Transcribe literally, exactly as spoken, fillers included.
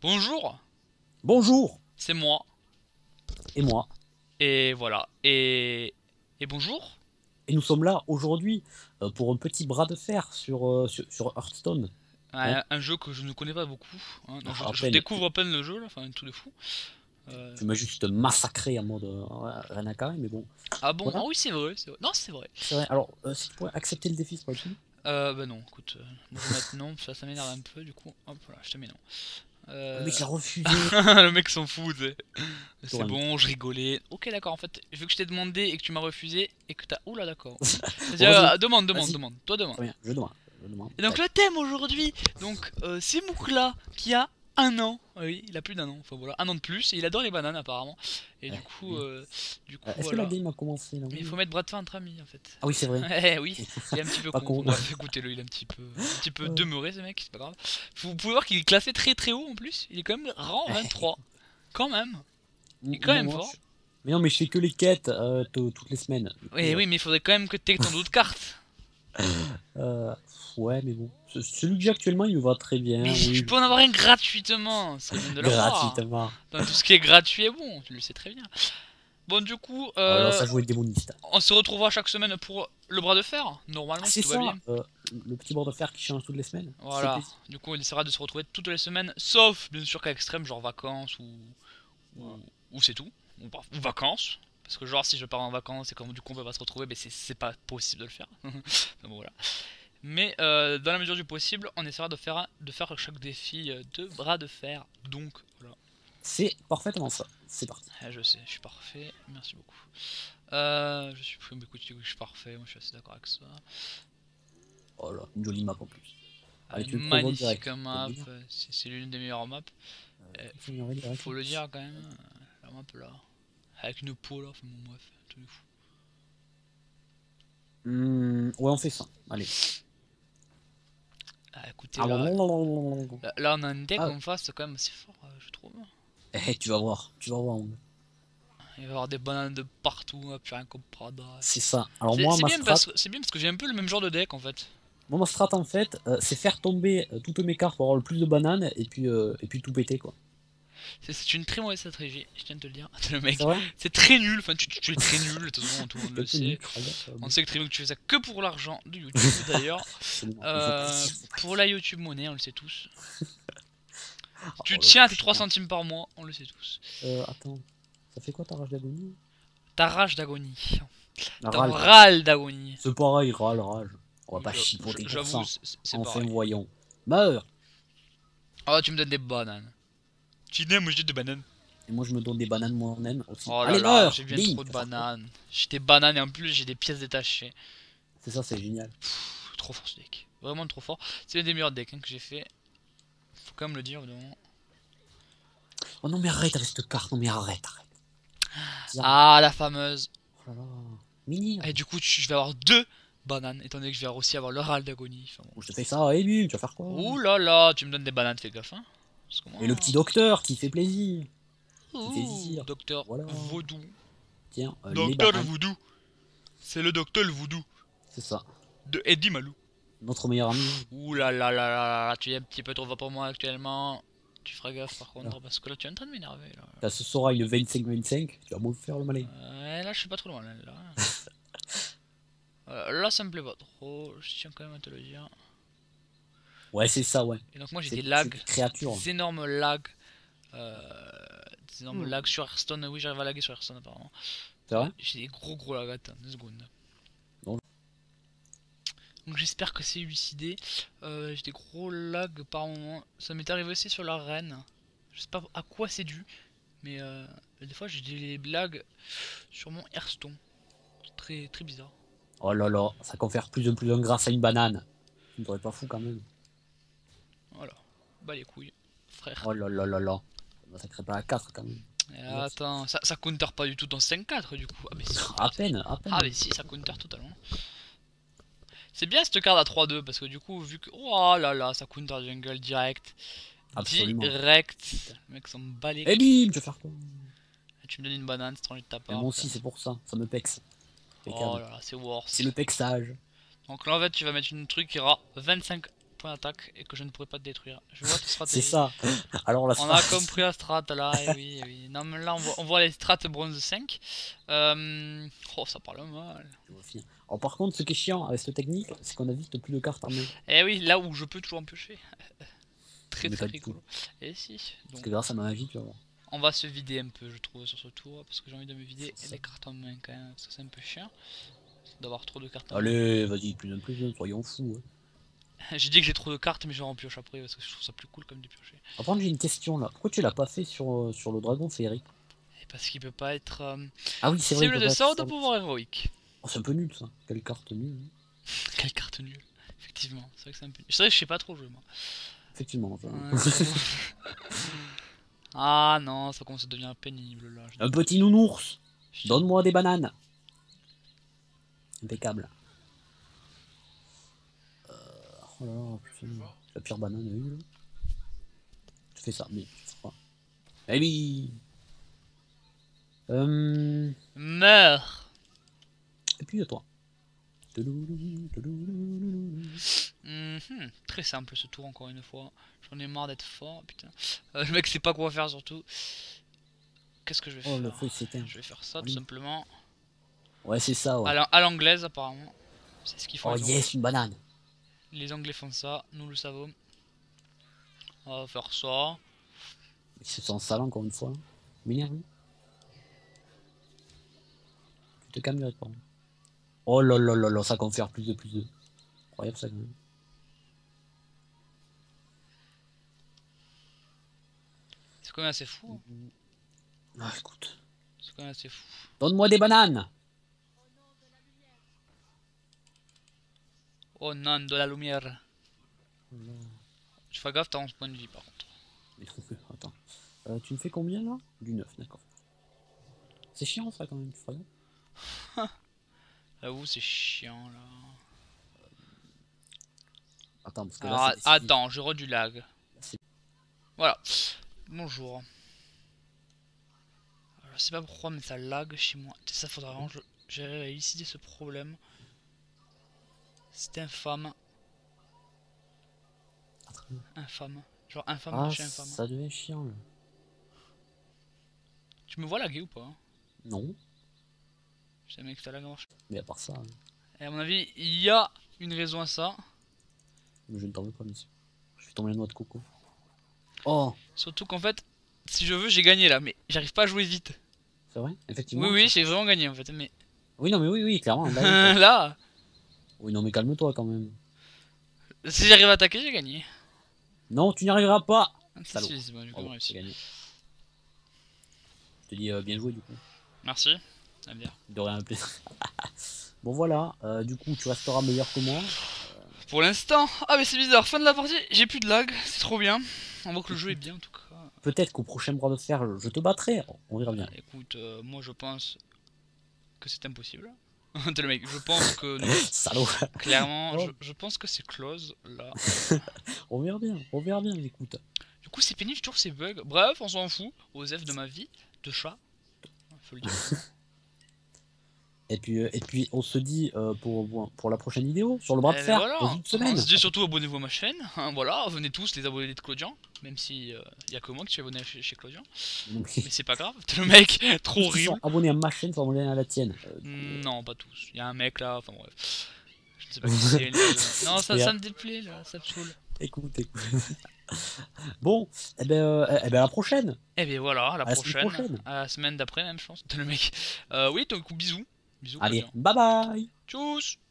Bonjour, Bonjour. c'est moi. Et moi. Et voilà. Et, et bonjour. Et nous sommes là aujourd'hui euh, pour un petit bras de fer sur, euh, sur, sur Hearthstone. Hein. Un, un jeu que je ne connais pas beaucoup, hein. Non, je, À je peine, tu, découvre à peine le jeu là, enfin un truc de fou. Euh, tu m'as juste massacré en mode euh, ouais, rien à carrer, mais bon. Ah bon? Ah Voilà, oui, c'est vrai, c'est vrai. Non, c'est vrai. c'est vrai. Alors, euh, si tu pourrais accepter le défi, c'est pas possible. Euh, bah non, écoute, euh, moi je vais mettre non, ça, ça m'énerve un peu, du coup, hop là, je te mets non. Le Euh... mec, il a refusé. Le mec s'en fout, tu sais. Plus C'est rien. bon, je rigolais. Ok, d'accord, en fait, vu que je t'ai demandé et que tu m'as refusé et que t'as. Oula, d'accord. Vas-y, Bon, vas-y, euh, demande, demande, vas-y. demande. Toi, demande. Très bien, je demande. Je demande. Et donc Tac. le thème aujourd'hui, donc euh, c'est Moukla qui a un an, oui, il a plus d'un an, enfin voilà, un an de plus, et il adore les bananes apparemment. Et du Ouais, coup, bien. euh, du coup Euh, Est-ce que la voilà. game a commencé là? Mais il Oui. faut mettre bras de fer entre amis en fait. Ah oui, c'est vrai. Eh oui, il est un petit peu Pas con. Bon, con. bref, écoutez-le, il est un petit peu, un petit peu Euh, demeuré ce mec, c'est pas grave. Vous pouvez voir qu'il est classé très très haut en plus. Il est quand même rang vingt-trois, quand même. Il est quand moi, même moi, fort. je- Mais non, mais je fais que les quêtes euh, t- toutes les semaines. Du Oui, coup, euh, oui, mais il faudrait quand même que tu aies ton dos de carte. Euh, ouais, mais bon. Ce- Celui que j'ai actuellement, il me va très Mais bien, tu oui. peux en avoir un gratuitement, ça serait bien de l'avoir. Gratuitement. Dans tout ce qui est gratuit est bon, tu le sais très bien. Bon, du coup, Oh là, euh, ça jouait démoniste. on se retrouvera chaque semaine pour le bras de fer, Ah, normalement, si c'est tout va ça, bien. euh, le petit bord de fer qui change toutes les semaines. Ça fait Voilà, plaisir. du coup, on essaiera de se retrouver toutes les semaines, sauf bien sûr qu'à extrême, genre vacances ou. ou, Voilà. ou c'est tout, ou, par- ou vacances. Parce que, genre, si je pars en vacances et comme du coup on va pas se retrouver, ben c'est pas possible de le faire. Donc voilà. Mais euh, dans la mesure du possible, on essaiera de faire, de faire chaque défi euh, de bras de fer. Donc voilà. C'est parfaitement ça. C'est parti. Ah, je sais, je suis parfait, merci beaucoup. Euh, je suis, bah, écoute, je suis parfait, moi je suis assez d'accord avec ça. Oh là, une jolie map en plus. Euh, Allez, tu le provoques magnifique direct. Faut le map, dire. euh, c'est c'est l'une des meilleures maps. Euh, Euh, il faut ignorer direct. faut le dire quand même, euh, la map là. Avec une peau là, enfin bon bref, tout est fou. Hmm, ouais, on fait ça. Allez. Ah, écoutez Ah, là, blablabla. là, là, on a un deck Ah, en face quand même assez fort, euh, je trouve. eh, tu vas voir. Tu vas voir. Il va y avoir des bananes de partout, hein, plus rien comprendre. C'est ça. Alors C'est moi, c'est ma bien strat, parce que c'est bien parce que j'ai un peu le même genre de deck en fait. moi, ma strat en fait, euh, c'est faire tomber euh, toutes mes cartes pour avoir le plus de bananes et puis, euh, et puis tout péter quoi. C'est c'est une très mauvaise stratégie, je tiens de te le dire. Le C'est mec, vrai? c'est très nul, enfin tu, tu- tu es très nul, de toute façon tout le monde Un le peu nul, sait. tu regardes, euh, On bon. sait que très bien que tu fais ça que pour l'argent de YouTube d'ailleurs. Absolument. Il faut pas le Euh, dire, faut pas le pour dire. la YouTube monnaie, on le sait tous. Tu Oh le tiens à tes trois chien. centimes par mois, on le sait tous. Euh, attends. Ça fait quoi ta rage d'agonie? Ta rage d'agonie. La Ton râle, pardon. râle d'agonie. C'est pareil, râle, rage. On va Oui, pas j'a- chipoter pour j'avoue, ça. c'est c'est Enfin, pareil. voyons. Meurs! Oh, tu me donnes des bananes. Tu n'aimes, moi je dis des bananes. Et moi, je me donne des bananes moi-même aussi. Oh là Allez, là, meurs! j'ai bien Bim! trop Tu de vas faire quoi? bananes. J'ai des bananes et en plus j'ai des pièces détachées. C'est ça, c'est génial. Pff, trop fort ce deck. Vraiment trop fort. C'est l'un des meilleurs decks hein, que j'ai fait. Faut quand même le dire, évidemment. Oh non, mais arrête avec cette carte. Non, mais arrête, arrête. Tiens. Ah, la fameuse. Oh là là. Mini. Et du coup, tu- je vais avoir deux bananes, étant donné que je vais aussi avoir le râle d'agonie. Enfin, bon. Je te fais ça, et bim, tu vas faire quoi? Ouh là là, tu me donnes des bananes, fais gaffe. Hein. Parce que moi... Et le petit docteur qui fait plaisir. Qui fait Ouh, zizir. docteur Voilà. Vaudou. Tiens, euh, les Docteur bananes. Voodoo. C'est le docteur Voodoo C'est ça. de Eddie Malou. Notre meilleur ami. Ouh là là là là là, tu es un petit peu trop fort pour moi actuellement. Tu feras gaffe par contre, Là, parce que là tu es en train de m'énerver. Là. là, ce sera une vingt-cinq vingt-cinq. Tu vas me faire le malin. Ouais, là je suis pas trop loin là. Là, Euh, là ça me plaît pas trop, je tiens quand même à te le dire. Ouais, c'est ça, ouais. Et donc moi j'ai C'est des c'est lags, des créatures. des énormes lags. Euh, des énormes Hmm. lags sur Hearthstone, oui j'arrive à laguer sur Hearthstone apparemment. C'est vrai? J'ai des gros gros lags, attends, deux secondes. Non. Donc j'espère que c'est élucidé. Euh, j'ai des gros lags par moment. Ça m'est arrivé aussi sur la reine. Je sais pas à quoi c'est dû. Mais euh, des fois j'ai des lags sur mon Hearthstone. C'est très, très bizarre. Oh là là, ça confère plus de plus un grâce à une banane. Tu ne serais pas fou quand même. Voilà. Bah les couilles, frère. Oh là là là là. Ça crée pas à quatre quand même. Et attends, ça, ça counter pas du tout dans cinq quatre du coup. Ah mais si. À peine, à peine. Ah mais si, ça counter totalement. C'est bien cette carte à trois deux parce que du coup, vu que... Oh là là, ça counter jungle direct. Absolument. Direct. Le mec s'en bat les Et bim, tu vas faire quoi? Tu me donnes une banane, c'est trop de ta Et part. moi aussi, c'est pour ça. Ça me pexe. Oh là là, c'est worse. C'est le pexage. Donc là en fait tu vas mettre une truc qui aura vingt-cinq point d'attaque et que je ne pourrais pas te détruire. Je vois ta stratégie. C'est ça. Alors la On a strat... compris la strat là, et oui, eh oui. Non mais là on voit, on voit les strats bronze cinq. Euh... Oh ça parle mal. Alors par contre, ce qui est chiant avec cette technique, c'est qu'on a vite plus de cartes en main. Eh oui, là où je peux toujours en piocher. Très Mais très pas du rigolo. Et si. Parce Donc, que grâce à ma magie, tu vas voir. on va se vider un peu, je trouve, sur ce tour. Parce que j'ai envie de me vider C'est ça. les cartes en main quand même. Parce que c'est un peu chiant d'avoir trop de cartes en main. Allez, vas-y, plus d'un plus, soyons fous. Hein. J'ai dit que j'ai trop de cartes, mais je vais en pioche après parce que je trouve ça plus cool comme de piocher. Par contre, j'ai une question là. Pourquoi tu l'as pas fait sur, euh, sur le dragon féerique? Et parce qu'il peut pas être euh, Ah oui, c'est vrai. cible il de peut pas sort être de ça. pouvoir héroïque. Oh, c'est un peu nul ça. Quelle carte nulle. Quelle carte nulle. Effectivement, c'est vrai que c'est un peu nul. C'est vrai que je sais pas trop jouer moi. Effectivement. Ça... Ouais, ah non, ça commence à devenir pénible là. Un petit nounours. Je... Donne-moi des bananes. Impeccable. Euh... Oh là là, putain, la pire banane à eu là. Tu fais ça, mais tu fais pas. Eh oui. Euh... Meurs. Et puis à toi. Mmh, très simple ce tour encore une fois. J'en ai marre d'être fort, putain. Euh, le mec sait pas quoi faire surtout. Qu'est-ce que je vais oh, faire? le feu s'éteint. Je vais faire ça oui. tout simplement. Ouais, c'est ça, ouais. À l'anglaise apparemment. C'est ce qu'ils font. Oh les yes, une banane. Les Anglais font ça, nous le savons. On va faire ça. Ils se sont sales encore une fois. M'énerve. Tu te calmes direct, pardon. Oh là là là là, ça confère plus de plus de. Incroyable ça quand même. C'est quand même assez fou. Ah écoute. C'est quand même assez fou. Donne-moi des bananes. Oh non, de la lumière. Oh tu fais gaffe, t'as onze points de vie par contre. mais attends. Euh, tu me fais combien là? Du neuf, d'accord. C'est chiant ça quand même, tu feras. J'avoue, c'est chiant là. Attends, parce que Alors, là c'est attends, je re du lag. Voilà. Bonjour. Je sais pas pourquoi, mais ça lag chez moi. Ça faudra vraiment que j'ai élucidé ce problème. C'est infâme. Infâme. Genre infâme ah, chez infâme. Ça devient chiant là. Tu me vois laguer ou pas? Non. Je sais mec que ça lag marche. Mais à part ça. Hein. Et à mon avis, il y a une raison à ça. Mais je ne t'en veux pas, monsieur. Je fais tomber la noix de coco. Oh! Surtout qu'en fait, si je veux, j'ai gagné là, mais j'arrive pas à jouer vite. C'est vrai? Effectivement. Oui, oui, j'ai vraiment gagné en fait, mais. Oui, non, mais oui, oui, clairement. Là. là Oui, non, mais calme-toi quand même. Si j'arrive à attaquer, j'ai gagné. Non, tu n'y arriveras pas! Ah, si, c'est bon, j'ai quand même réussi. Gagné. Je te dis euh, bien joué du coup. Merci. À bien. De rien, un plaisir. Bon voilà, euh, du coup tu resteras meilleur que moi. Pour l'instant, ah mais c'est bizarre, fin de la partie, j'ai plus de lag, c'est trop bien. On voit que le jeu est bien en tout cas. Peut-être qu'au prochain bras de fer, je te battrai, on verra bien. Écoute, euh, moi je pense que c'est impossible. T'es le mec, je pense que non. Salaud. Clairement, oh. je, je pense que c'est close là. On verra bien, on verra bien, écoute. Du coup c'est pénible, toujours ces bugs. Bref, on s'en fout. Osef de ma vie, de chat. Faut le dire. Et puis, euh, et puis on se dit euh, pour, pour la prochaine vidéo sur le bras de fer voilà. dans une semaine. On se dit surtout abonnez-vous à ma chaîne. Hein, voilà, venez tous les abonnés de Clodian. Même si il euh, y a que moi qui suis abonné chez, chez Clodian. Mais, mais c'est pas grave, t'es le mec trop horrible. Abonné à ma chaîne, faut abonner à la tienne. Euh, mmh, non, pas tous. Il y a un mec là, enfin bref. Je ne sais pas qui c'est. Le... Non, ça, ça me déplaît là, ça me saoule. Écoute, écoute. Bon, et eh ben, euh, eh ben à la prochaine. Et bien voilà, à la, à prochaine, la prochaine. À la semaine d'après même, je pense. T'es le mec. Euh, oui, donc bisous. Bisous. Allez, bye bye. Tchuss.